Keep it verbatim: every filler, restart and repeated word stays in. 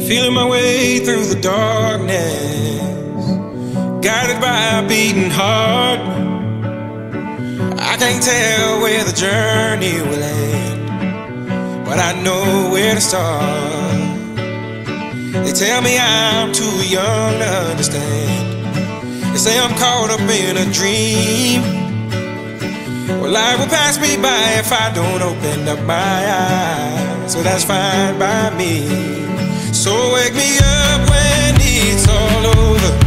Feeling my way through the darkness, guided by a beating heart. I can't tell where the journey will end, but I know where to start. They tell me I'm too young to understand. They say I'm caught up in a dream. Well, life will pass me by if I don't open up my eyes, so that's fine by me. So wake me up when it's all over.